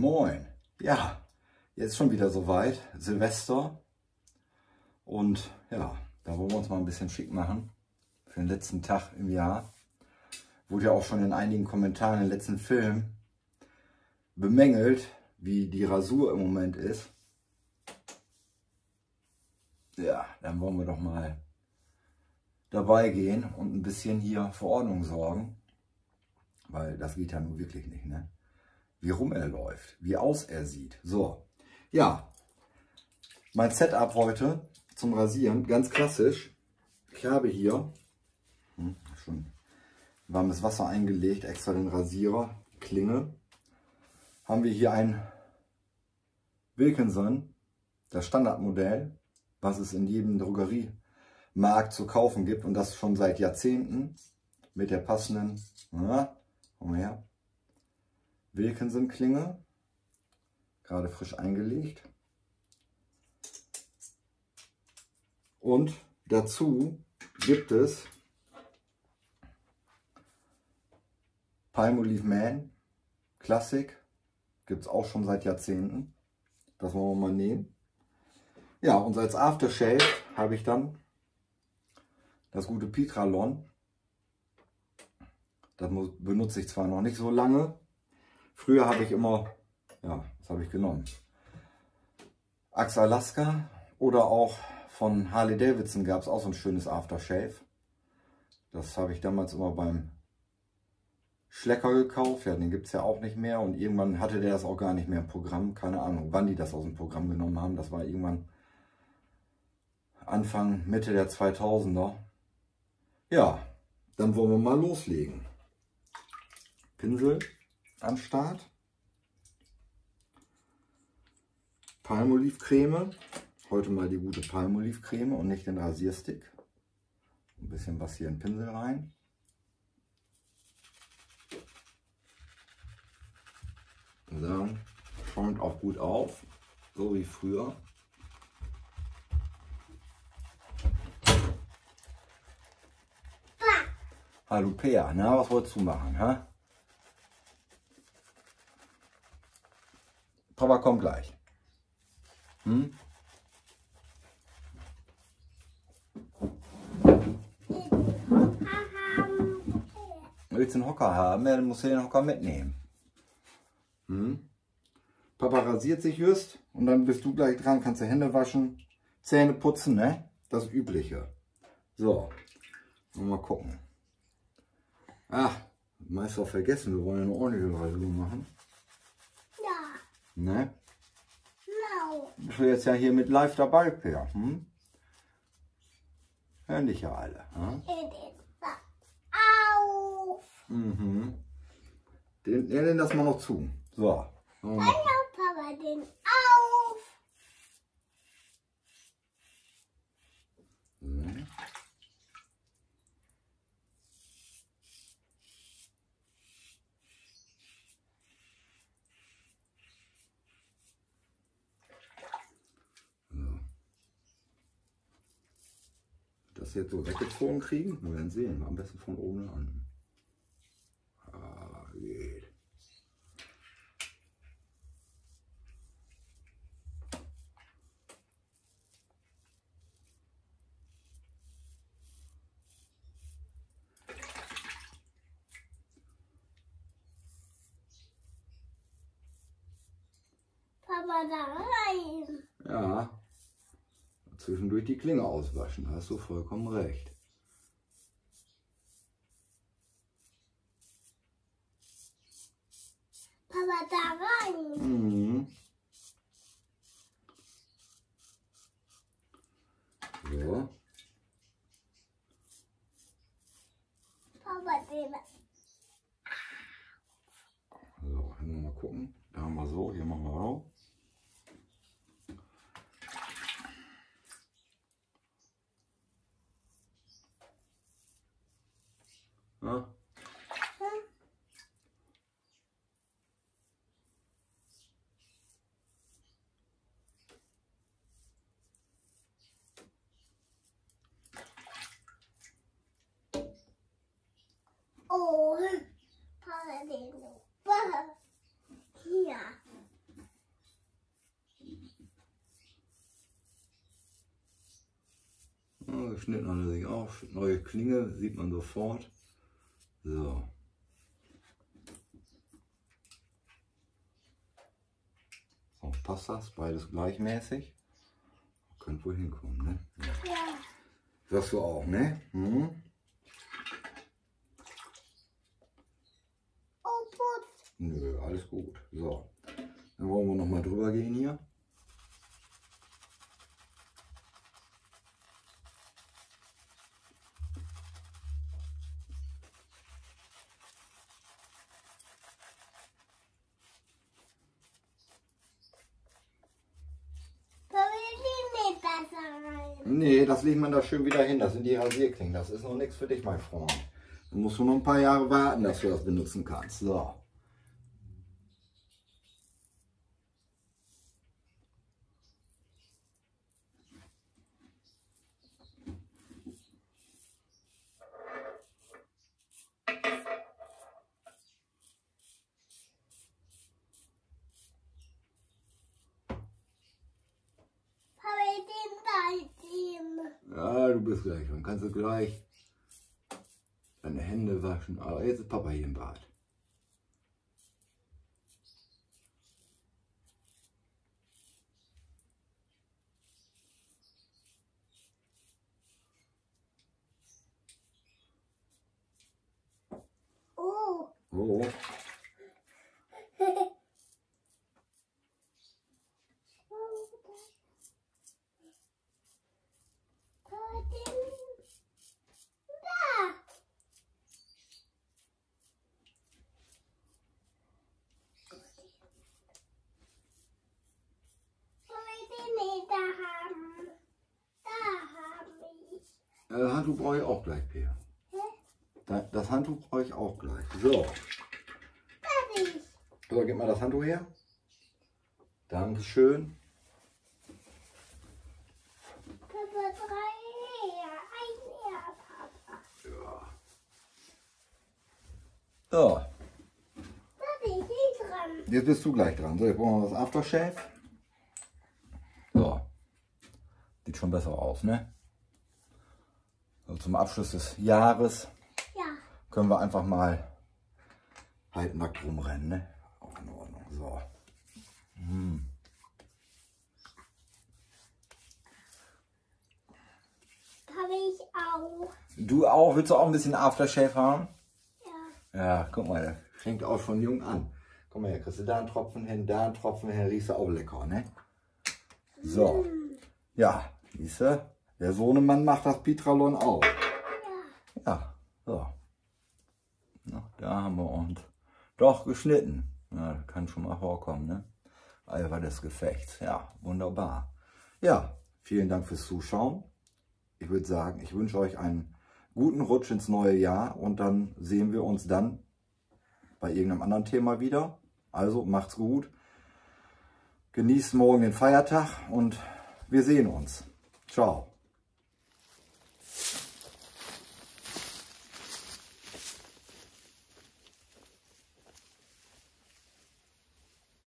Moin. Ja, jetzt schon wieder soweit, Silvester. Und ja, da wollen wir uns mal ein bisschen schick machen für den letzten Tag im Jahr. Wurde ja auch schon in einigen Kommentaren im letzten Film bemängelt, wie die Rasur im Moment ist. Ja, dann wollen wir doch mal dabei gehen und ein bisschen hier für Ordnung sorgen. Weil das geht ja nun wirklich nicht, ne? Wie rum er läuft, wie aus er sieht. So, ja, mein Setup heute zum Rasieren, ganz klassisch. Ich habe hier schon warmes Wasser eingelegt, extra den Rasierer, Klinge. Haben wir hier ein Wilkinson, das Standardmodell, was es in jedem Drogeriemarkt zu kaufen gibt und das schon seit Jahrzehnten mit der passenden, komm her, Wilkinson-Klinge, gerade frisch eingelegt. Und dazu gibt es Palmolive Man Classic, gibt es auch schon seit Jahrzehnten. Das wollen wir mal nehmen. Ja, und als Aftershave habe ich dann das gute Pitralon. Das benutze ich zwar noch nicht so lange. Früher habe ich immer, ja, was habe ich genommen? Axe Alaska oder auch von Harley Davidson gab es auch so ein schönes Aftershave. Das habe ich damals immer beim Schlecker gekauft. Ja, den gibt es ja auch nicht mehr und irgendwann hatte der das auch gar nicht mehr im Programm. Keine Ahnung, wann die das aus dem Programm genommen haben. Das war irgendwann Anfang, Mitte der 2000er. Ja, dann wollen wir mal loslegen. Pinsel am Start. Palmolive-Creme. Heute mal die gute Palmolive-Creme und nicht den Rasierstick. Ein bisschen was hier in den Pinsel rein. So, schäumt auch gut auf, so wie früher. Hallo Peer, na, was wolltest du machen, hä? Papa kommt gleich. Willst du einen Hocker haben? Ja, dann musst du den Hocker mitnehmen. Papa rasiert sich just und dann bist du gleich dran, kannst du Hände waschen, Zähne putzen, ne? Das Übliche. So, mal gucken. Ach, meist auch vergessen, wir wollen ja eine ordentliche Rasur machen. Ja. Ne? No. Bist du jetzt ja hier mit live dabei, Per? Hören dich ja alle. Auf. Den lassen wir noch zu. So. Papa, den auf. Das jetzt so weggezogen kriegen? Wir werden sehen. Am besten von oben an. Geht. Papa, da rein. Ja. Zwischendurch die Klinge auswaschen. Da hast du vollkommen recht. Papa, da rein. So. Papa, den. So, hier mal gucken. Da haben wir so, hier machen wir auch. Ja. Oh, Papa, den. Hier. geschnitten hat er sich auch. Neue Klinge sieht man sofort. So. So, passt das? Beides gleichmäßig. Könnte wohl hinkommen, ne? Ja. Sagst du auch, ne? Mhm. Oh, Putz. Nö, alles gut. So. Dann wollen wir noch mal drüber gehen hier. Nee, das legt man da schön wieder hin. Das sind die Rasierklingen. Das ist noch nichts für dich, mein Freund. Du musst nur noch ein paar Jahre warten, dass du das benutzen kannst. So. Ja, du bist gleich. Dann kannst du gleich deine Hände waschen. Aber jetzt ist Papa hier im Bad. Oh. Oh. Das Handtuch brauche ich auch gleich, Peer. Das Handtuch brauche ich auch gleich. So. So, gib mal das Handtuch her. Dankeschön. Papa, 3 her. Ein her, Papa. Ja. So. Da bin ich dran. Jetzt bist du gleich dran. So, jetzt brauchen wir das Aftershave. So. Sieht schon besser aus, ne? So, zum Abschluss des Jahres Ja. können wir einfach mal halbnackt rumrennen, ne? Auch in Ordnung. So. Habe ich auch. Du auch? Willst du auch ein bisschen Aftershave haben? Ja. Ja, guck mal, der fängt auch schon jung an. Guck mal her, kriegst du da einen Tropfen hin, da einen Tropfen hin, riechst du auch lecker, ne? So. Ja, siehst du? Der Sohnemann macht das Pitralon auch. Ja, so. Na, da haben wir uns doch geschnitten. Ja, kann schon mal vorkommen, ne? Eifer des Gefechts. Ja, wunderbar. Ja, vielen Dank fürs Zuschauen. Ich würde sagen, ich wünsche euch einen guten Rutsch ins neue Jahr und dann sehen wir uns dann bei irgendeinem anderen Thema wieder. Also macht's gut. Genießt morgen den Feiertag und wir sehen uns. Ciao.